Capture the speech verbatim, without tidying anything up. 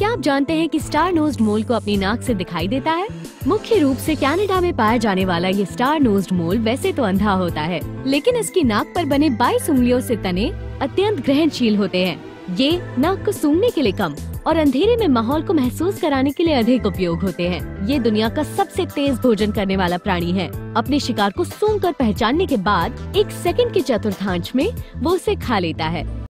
क्या आप जानते हैं कि स्टार नोज्ड मोल को अपनी नाक से दिखाई देता है? मुख्य रूप से कनाडा में पाया जाने वाला ये स्टार नोज्ड मोल वैसे तो अंधा होता है, लेकिन इसकी नाक पर बने बाईस उंगलियों से तने अत्यंत ग्रहणशील होते हैं। ये नाक को सूंघने के लिए कम और अंधेरे में माहौल को महसूस कराने के लिए अधिक उपयोग होते हैं। ये दुनिया का सबसे तेज भोजन करने वाला प्राणी है। अपने शिकार को सूंघकर पहचानने के बाद एक सेकंड के चतुर्थांश में वो उसे खा लेता है।